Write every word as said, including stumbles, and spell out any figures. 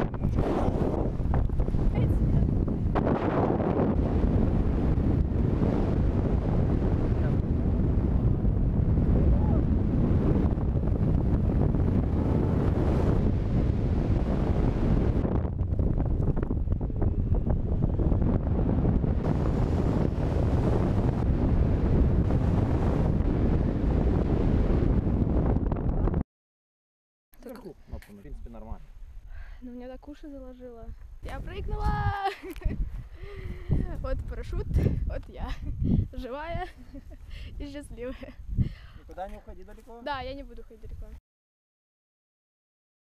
Вверху, ну, в принципе, нормально. Ну, мне так уши заложило. Я прыгнула! Вот парашют, вот я. Живая и счастливая. Никуда не уходи далеко? Да, я не буду ходить далеко.